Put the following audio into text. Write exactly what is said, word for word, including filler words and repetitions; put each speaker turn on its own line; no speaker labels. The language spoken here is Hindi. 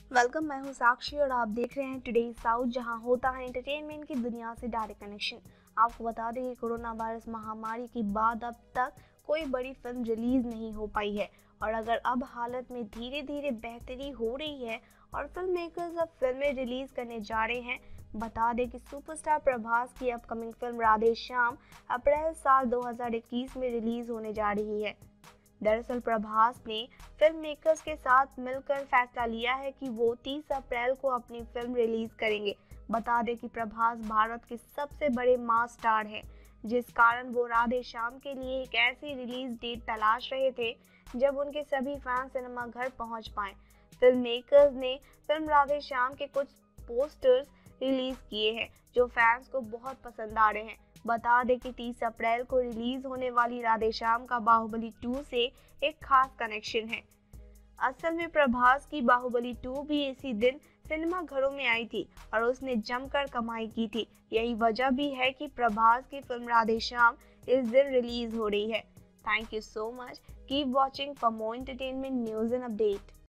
वेलकम, मैं हूं साक्षी और आप देख रहे हैं टुडे साउथ, जहां होता है एंटरटेनमेंट की दुनिया से डायरेक्ट कनेक्शन। आपको बता दें कि कोरोना वायरस महामारी के बाद अब तक कोई बड़ी फिल्म रिलीज नहीं हो पाई है, और अगर अब हालत में धीरे धीरे बेहतरी हो रही है और फिल्म मेकर्स अब फिल्में रिलीज करने जा रहे हैं। बता दें कि सुपरस्टार प्रभास की अपकमिंग फिल्म राधे श्याम अप्रैल साल दो हज़ार इक्कीस में रिलीज होने जा रही है। दरअसल प्रभास ने फिल्म मेकर्स के साथ मिलकर फैसला लिया है कि वो तीस अप्रैल को अपनी फिल्म रिलीज करेंगे। बता दें कि प्रभास भारत के सबसे बड़े मास स्टार हैं, जिस कारण वो राधे श्याम के लिए एक ऐसी रिलीज डेट तलाश रहे थे जब उनके सभी फैन सिनेमा घर पहुंच पाएं। फिल्म मेकर्स ने फिल्म राधे श्याम के कुछ पोस्टर्स रिलीज किए हैं जो फैंस को बहुत पसंद आ रहे हैं। बता दें कि तीस अप्रैल को रिलीज होने वाली राधे श्याम का बाहुबली टू से एक खास कनेक्शन है। असल में प्रभास की बाहुबली टू भी इसी दिन सिनेमा घरों में आई थी और उसने जमकर कमाई की थी। यही वजह भी है कि प्रभास की फिल्म राधे श्याम इस दिन रिलीज हो रही है। Thank you so much. Keep watching for more entertainment news and update.